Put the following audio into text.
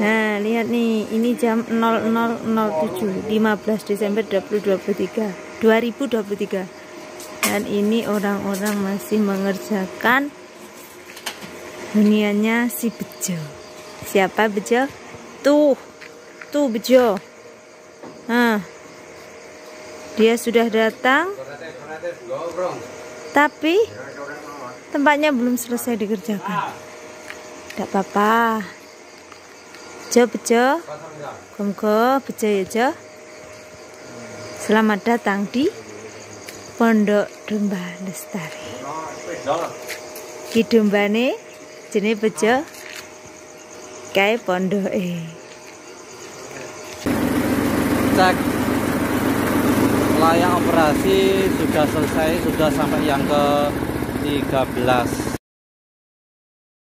Nah, lihat nih, ini jam 00.07, 15 Desember 2023. Dan ini orang-orang masih mengerjakan huniannya si Bejo. Siapa Bejo? Tuh Bejo. Nah, dia sudah datang, tapi tempatnya belum selesai dikerjakan. Tidak apa-apa. Bejo, Gomgo, Bejo ya Jo. Selamat datang di Pondok Domba Lestari. Ki dombane jenenge Bejo, kae pondoke. Cek layak operasi sudah selesai, sudah sampai yang ke 13.